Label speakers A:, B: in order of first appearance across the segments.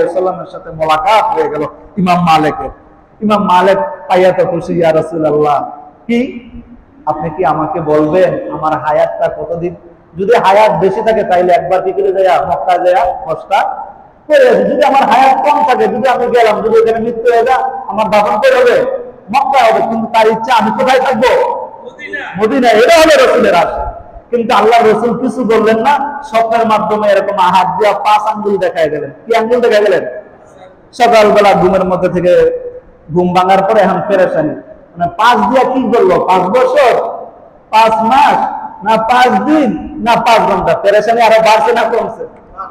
A: সাল্লামের সাথে মোলাকাত হয়ে গেল ইমাম মালিকের। ইমাম মালিক পাইয়া তো খুশি, ইয়া রাসূলুল্লাহ, কি আপনি কি আমাকে বলবেন আমার হায়াতটা কতদিন? যদি হায়াত বেশি থাকে তাইলে একবার কি করে যায় মক্কা যায় হজটা করে আসি। যদি আমার হায়াত কম থাকে, যদি আমি গেলাম, যদি এখানে মৃত্যু হয়ে যায়, আমার দাফন করে হবে মক্কা হবে, কিন্তু তার ইচ্ছা আমি কোথায় থাকবো? মদিনা। এটা হলো রসুলের আশা। কিন্তু আল্লাহ রসুল কিছু বললেন না, স্বপ্নের মাধ্যমে এরকম হাত দিয়া 5 আঙ্গুল দেখাই গেলেন। কি আঙ্গুল দেখাই গেলেন? সকালবেলা ঘুমের মধ্যে থেকে ঘুম ভাঙার পরে এখন পেরেশানি, মানে 5 দিয়া কি বললো? 5 বছর, 5 মাস, না 5 দিন, না 5 ঘন্টা? পেরেশানি আরো বাড়ছে না কমছে?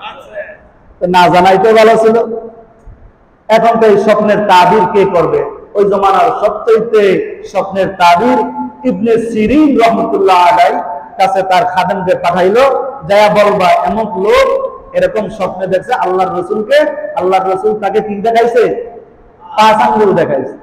A: না জানাই তো ভালো ছিল। এখন তো এই স্বপ্নের তাবির কে করবে? ওই জমানার সবচেয়ে স্বপ্নের তাবির ইবনে সিরিন রহমতুল্লাহ আলাইহি কাছে তার খাদেমকে পাঠাইলো, যায়া বলবা এমন লোক এরকম স্বপ্নে দেখছে আল্লাহর রসুলকে, আল্লাহর রসুল তাকে কি দেখাইছে? 5 আঙ্গুল দেখাইছে।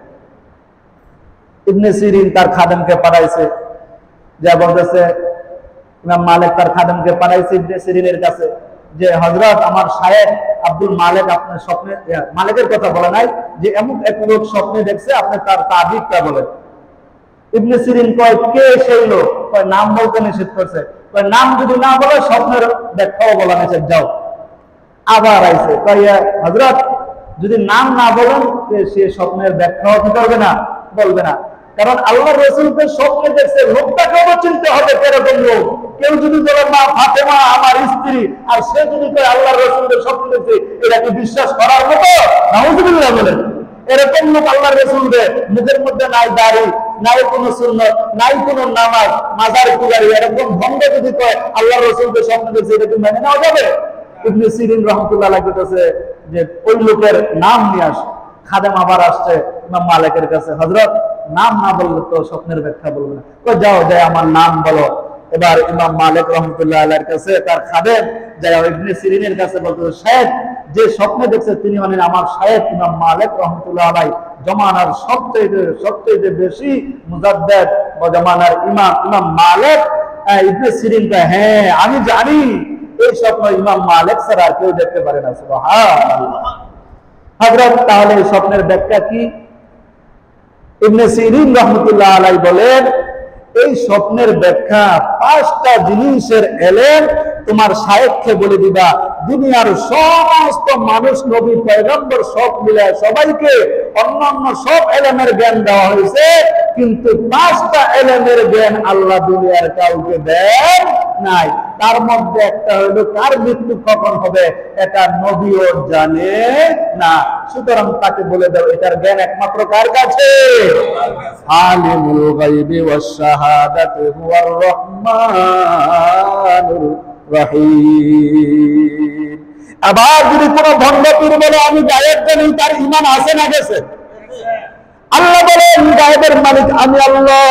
A: ইবনে সিরিন তার খাদেমকে পাঠাইছে, যা বলতেছে ইমাম মালিক তার খাদেমকে পাঠাইছে ইবনে সিরিনের কাছে যে হযরত আমার শায়েখ আব্দুল মালিক আপনার স্বপ্নে, মালিকের কথা বলে নাই, যে এমন এক লোক স্বপ্নে দেখছে, আপনি তার তাবিরটা বলেন। ইবনে সিরিন কয় কে সেই লোক? কয় নাম বলতে নিষেধ করছে। কয় নাম যদি না বলে স্বপ্নের ব্যাখ্যাও বলা নিষেধ, যাও। আবার আইছে, কয় হযরত যদি নাম না বলেন সে স্বপ্নের ব্যাখ্যাও কি করবে না? বলবে না। কারণ আল্লাহ রাসূলকে স্বপ্নে দেখছে, লোকটাকেও চিনতে হবে কিরকম লোক। কেউ যদি বলে মা ফাতেমা আমার স্ত্রী, আর সে যদি কয় আল্লাহ রাসূলকে স্বপ্নে দেখছে, এটা কি বিশ্বাস করার মতো? নাউযুবিল্লাহ বলেন। এরকম লোক আল্লাহ রাসূলকে মুখের মধ্যে নাই দাড়ি, নাই কোনো সুন্নাত, নাই কোনো নামাজ, মাজার পূজারি, এরকম ভণ্ড যদি কয় আল্লাহ রাসূলকে স্বপ্নে দেখছে, এটা কি মেনে নেওয়া যাবে? ইবনে সিরিন রাহমাতুল্লাহ আলাইহি বলতেছে যে ওই লোকের নাম নিয়ে আস। খাদেম আবার আসছে ইমাম মালিকের কাছে, হযরত নাম না বললে তো স্বপ্নের ব্যাখ্যা বলবে না। তো যাও, যাই আমার নাম বলো। এবার ইমাম মালিক রহমতুল্লাহ আলাইহির কাছে তার খাদেম যাই ইবনে সিরিনের কাছে বলতে, শায়েখ যে স্বপ্নে দেখছে তিনি হলেন আমার শায়েখ ইমাম মালিক রহমতুল্লাহ আলাইহি, জমানার সবচেয়ে বেশি মুজাদ্দিদ ও জমানার ইমাম মালিক। ইবনে সিরিন কয় হ্যাঁ আমি জানি, এই স্বপ্ন ইমাম মালিক ছাড়া আর কেউ দেখতে পারে না। সুবহানাল্লাহ। হযরত তাহলে এই স্বপ্নের ব্যাখ্যা কি? ইবনে সিরিন রাহমাতুল্লাহ আলাইহি বলেন এই স্বপ্নের ব্যাখ্যা 5টা জিনিসের এলেম তোমার শায়েখকে বলে দিবা। দুনিয়ার সমস্ত মানুষ, নবী, পয়গম্বর সব মিলে সবাইকে অন্যান্য সব এলেমের জ্ঞান দেওয়া হয়েছে, কিন্তু 5টা এলেমের জ্ঞান আল্লাহ দুনিয়ার কাউকে দেন নাই। তার মধ্যে একটা হলো কার মৃত্যু কখন হবে এটা নবীও জানে না। সুতরাং তাকে বলে দাও এটার জ্ঞান একমাত্র কার কাছে? আলিমুল গায়বি ওয়াস শাহাদাতি হুয়ার রহমানুর রহিম। আবার যদি কোনো ভণ্ড পীর বলে আমি গায়েব জানি, তার ঈমান আছে না গেছে? আল্লাহ বলেন গায়েবের মালিক আমি আল্লাহ।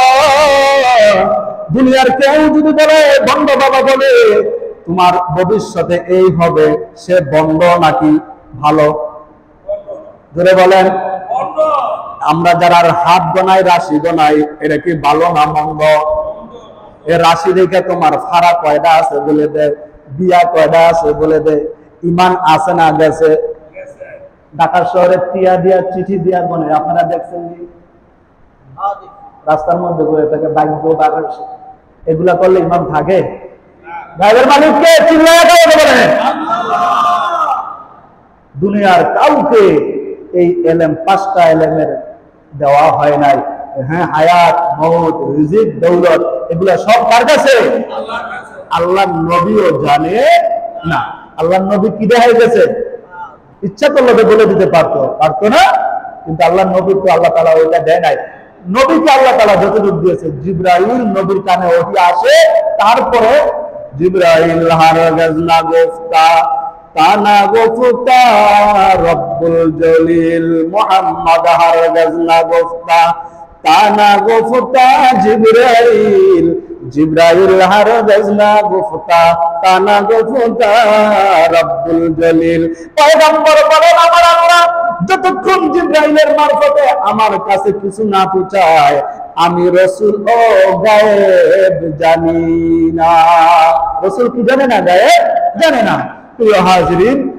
A: দুনিয়ার কেউ যদি বলে, ভণ্ড বাবা বলে তোমার ভবিষ্যতে এই হবে, সে ভণ্ড নাকি ভালো? ধরে বলেন। আমরা যারা হাত গোনাই, রাশি গোনাই, এটা কি ভালো না মন্দ? এ রাশি দেখে তোমার ফাড়া কয়টা আছে বলে দেয়, বিয়া কয়টা আছে বলে দেয়, ঈমান আছে না গেছে? ঢাকা শহরে টিয়া দিয়া, চিঠি দিয়া গোনে, আপনারা দেখছেন কি? রাস্তার মধ্যে বলে থাকে ভাগ্য বাগান, এগুলা করলে ইমাম থাকে? গায়েবের মালিককে চিল্লায়া বলে দুনিয়ার কাউকে এই এলেম 5টা এলেমের দেওয়া হয় নাই। হ্যাঁ, হায়াত, মওত, রিজিক, দৌলত এগুলা সব কার কাছে? আল্লাহর নবীও জানে না। আল্লাহর নবী কি দেখাই গেছে? ইচ্ছা করলে বলে দিতে পারতো না, কিন্তু আল্লাহর নবী তো আল্লাহ তাআলা ওইটা দেয় নাই। নবীকে আল্লাহ তাআলা যতটুকু দিয়েছে, জিবরাইল নবীর কানে ওহী আসে, তারপরে জিবরাইল হারগাজ না গোফতা তানা গোফতা রব্বুল জলিল মুহাম্মদ হারগাজ না গোফতা তানা গোফতা জিবরাইল জিবরাইল হারগাজ না গোফতা তানা গোফতা রব্বুল জলিল। পয়গম্বর বলেন আমার আল্লাহ যতক্ষণ জিবরাইলের মারফতে আমার কাছে কিছু না পৌঁছায় আমি রাসূল ও গায়েব জানি না। রাসূল কি জানে না? গায়েব জানে না। প্রিয় হাজিরিন,